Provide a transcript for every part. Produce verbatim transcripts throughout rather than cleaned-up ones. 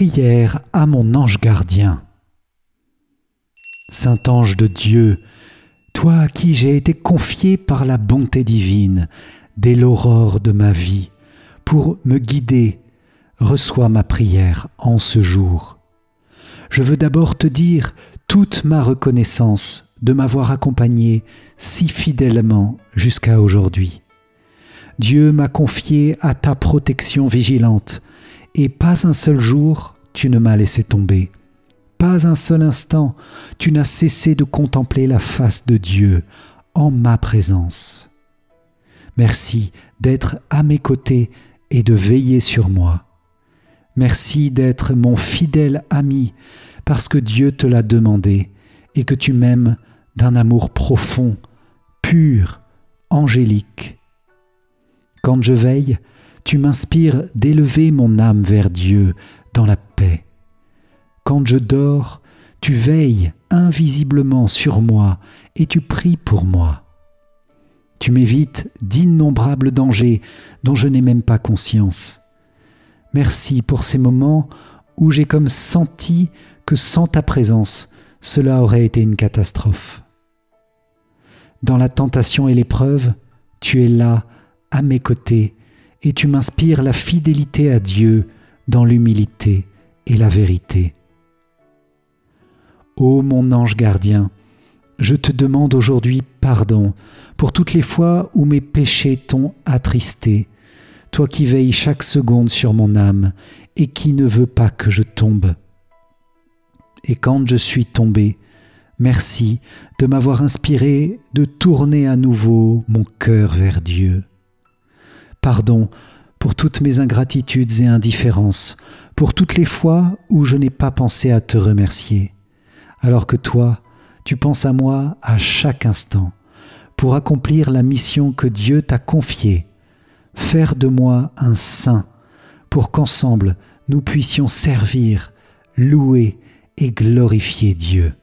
Prière à mon ange gardien. Saint ange de Dieu, toi à qui j'ai été confié par la bonté divine dès l'aurore de ma vie, pour me guider, reçois ma prière en ce jour. Je veux d'abord te dire toute ma reconnaissance de m'avoir accompagné si fidèlement jusqu'à aujourd'hui. Dieu m'a confié à ta protection vigilante, et pas un seul jour tu ne m'as laissé tomber. Pas un seul instant tu n'as cessé de contempler la face de Dieu en ma présence. Merci d'être à mes côtés et de veiller sur moi. Merci d'être mon fidèle ami parce que Dieu te l'a demandé et que tu m'aimes d'un amour profond, pur, angélique. Quand je veille, tu m'inspires d'élever mon âme vers Dieu dans la paix. Quand je dors, tu veilles invisiblement sur moi et tu pries pour moi. Tu m'évites d'innombrables dangers dont je n'ai même pas conscience. Merci pour ces moments où j'ai comme senti que sans ta présence, cela aurait été une catastrophe. Dans la tentation et l'épreuve, tu es là, à mes côtés, et tu m'inspires la fidélité à Dieu dans l'humilité et la vérité. Ô mon ange gardien, je te demande aujourd'hui pardon pour toutes les fois où mes péchés t'ont attristé, toi qui veilles chaque seconde sur mon âme et qui ne veux pas que je tombe. Et quand je suis tombé, merci de m'avoir inspiré de tourner à nouveau mon cœur vers Dieu. Pardon pour toutes mes ingratitudes et indifférences, pour toutes les fois où je n'ai pas pensé à te remercier, alors que toi, tu penses à moi à chaque instant, pour accomplir la mission que Dieu t'a confiée, faire de moi un saint, pour qu'ensemble nous puissions servir, louer et glorifier Dieu.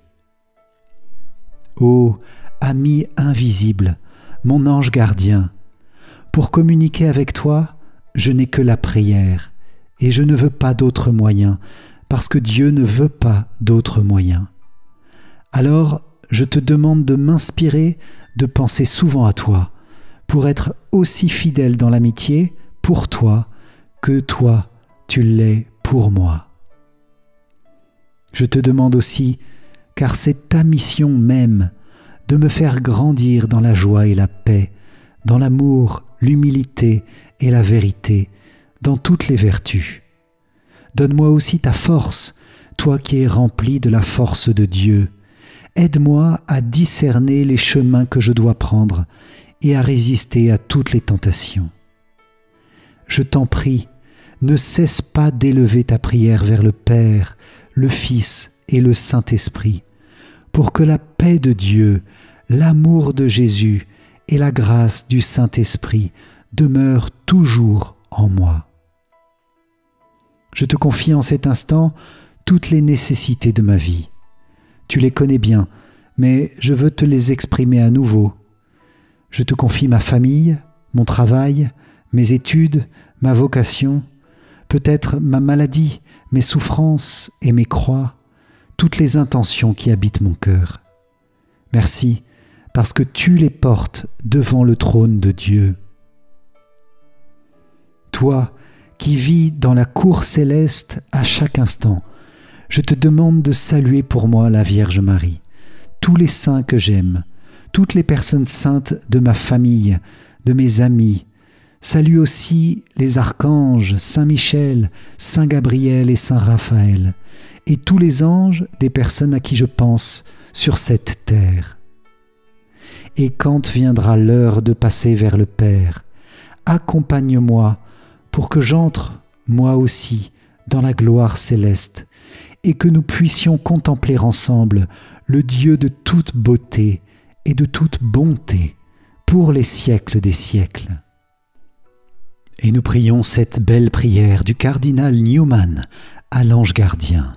Ô ami invisible, mon ange gardien, pour communiquer avec toi, je n'ai que la prière, et je ne veux pas d'autre moyen, parce que Dieu ne veut pas d'autre moyen. Alors, je te demande de m'inspirer de penser souvent à toi, pour être aussi fidèle dans l'amitié pour toi que toi, tu l'es pour moi. Je te demande aussi, car c'est ta mission même, de me faire grandir dans la joie et la paix, dans l'amour, l'humilité et la vérité, dans toutes les vertus. Donne-moi aussi ta force, toi qui es rempli de la force de Dieu. Aide-moi à discerner les chemins que je dois prendre et à résister à toutes les tentations. Je t'en prie, ne cesse pas d'élever ta prière vers le Père, le Fils et le Saint-Esprit, pour que la paix de Dieu, l'amour de Jésus et la grâce du Saint-Esprit demeurent toujours en moi. Je te confie en cet instant toutes les nécessités de ma vie. Tu les connais bien, mais je veux te les exprimer à nouveau. Je te confie ma famille, mon travail, mes études, ma vocation, peut-être ma maladie, mes souffrances et mes croix, toutes les intentions qui habitent mon cœur. Merci, parce que tu les portes devant le trône de Dieu. Toi, qui vis dans la cour céleste à chaque instant, je te demande de saluer pour moi la Vierge Marie, tous les saints que j'aime, toutes les personnes saintes de ma famille, de mes amis. Salue aussi les archanges, Saint Michel, Saint Gabriel et Saint Raphaël, et tous les anges des personnes à qui je pense sur cette terre. Et quand viendra l'heure de passer vers le Père, accompagne-moi pour que j'entre, moi aussi, dans la gloire céleste, et que nous puissions contempler ensemble le Dieu de toute beauté et de toute bonté pour les siècles des siècles. Et nous prions cette belle prière du cardinal Newman à l'ange gardien.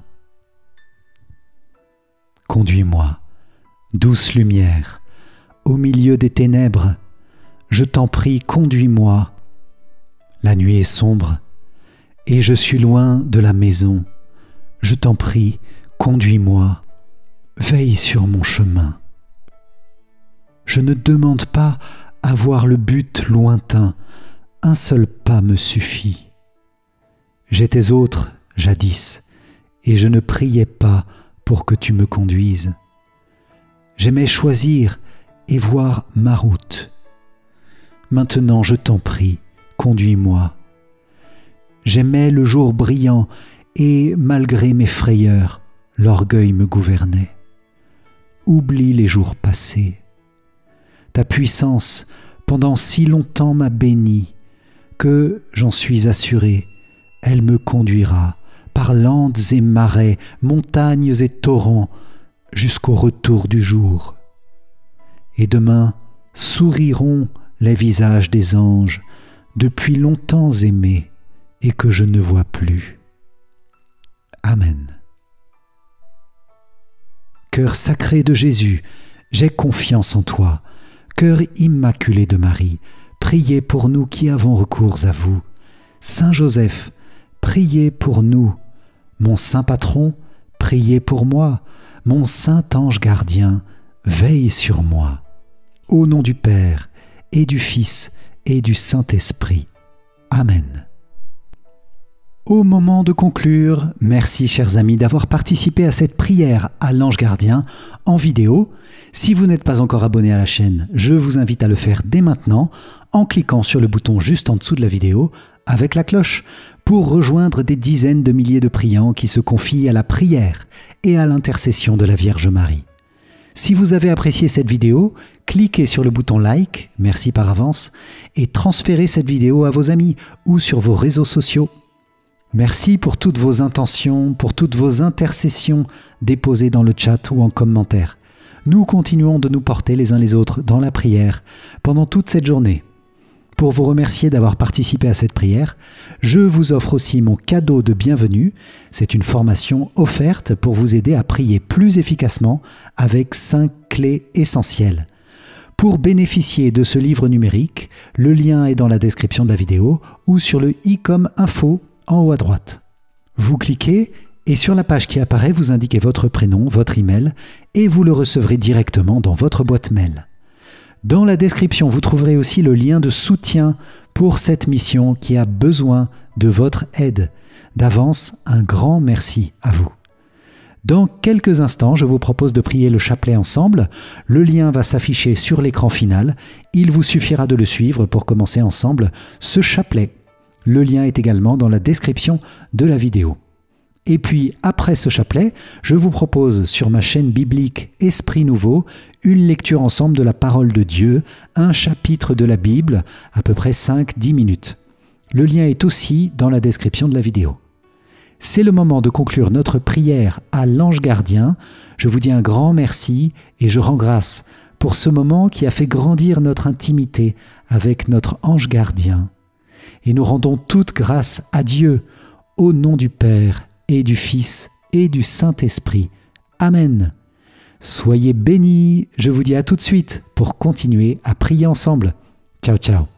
Conduis-moi, douce lumière, au milieu des ténèbres, je t'en prie, conduis-moi. La nuit est sombre, et je suis loin de la maison, je t'en prie, conduis-moi, veille sur mon chemin. Je ne demande pas à voir le but lointain, un seul pas me suffit. J'étais autre jadis, et je ne priais pas pour que tu me conduises. J'aimais choisir et voir ma route. Maintenant, je t'en prie, conduis-moi. J'aimais le jour brillant, et malgré mes frayeurs, l'orgueil me gouvernait. Oublie les jours passés. Ta puissance pendant si longtemps m'a béni, que, j'en suis assuré, elle me conduira par landes et marais, montagnes et torrents, jusqu'au retour du jour. Et demain souriront les visages des anges, depuis longtemps aimés et que je ne vois plus. Amen. Cœur sacré de Jésus, j'ai confiance en toi. Cœur immaculé de Marie, priez pour nous qui avons recours à vous. Saint Joseph, priez pour nous. Mon saint patron, priez pour moi. Mon saint ange gardien, veille sur moi. Au nom du Père, et du Fils, et du Saint-Esprit. Amen. Au moment de conclure, merci chers amis d'avoir participé à cette prière à l'ange gardien en vidéo. Si vous n'êtes pas encore abonné à la chaîne, je vous invite à le faire dès maintenant en cliquant sur le bouton juste en dessous de la vidéo avec la cloche pour rejoindre des dizaines de milliers de priants qui se confient à la prière et à l'intercession de la Vierge Marie. Si vous avez apprécié cette vidéo, cliquez sur le bouton like, merci par avance, et transférez cette vidéo à vos amis ou sur vos réseaux sociaux. Merci pour toutes vos intentions, pour toutes vos intercessions déposées dans le chat ou en commentaire. Nous continuons de nous porter les uns les autres dans la prière pendant toute cette journée. Pour vous remercier d'avoir participé à cette prière, je vous offre aussi mon cadeau de bienvenue. C'est une formation offerte pour vous aider à prier plus efficacement avec cinq clés essentielles. Pour bénéficier de ce livre numérique, le lien est dans la description de la vidéo ou sur le i comme info en haut à droite. Vous cliquez et sur la page qui apparaît, vous indiquez votre prénom, votre email et vous le recevrez directement dans votre boîte mail. Dans la description, vous trouverez aussi le lien de soutien pour cette mission qui a besoin de votre aide. D'avance, un grand merci à vous. Dans quelques instants, je vous propose de prier le chapelet ensemble. Le lien va s'afficher sur l'écran final. Il vous suffira de le suivre pour commencer ensemble ce chapelet. Le lien est également dans la description de la vidéo. Et puis, après ce chapelet, je vous propose sur ma chaîne biblique Esprit Nouveau une lecture ensemble de la parole de Dieu, un chapitre de la Bible, à peu près cinq à dix minutes. Le lien est aussi dans la description de la vidéo. C'est le moment de conclure notre prière à l'ange gardien. Je vous dis un grand merci et je rends grâce pour ce moment qui a fait grandir notre intimité avec notre ange gardien. Et nous rendons toute grâce à Dieu, au nom du Père et du Fils et du Saint-Esprit. Amen. Soyez bénis, je vous dis à tout de suite pour continuer à prier ensemble. Ciao, ciao.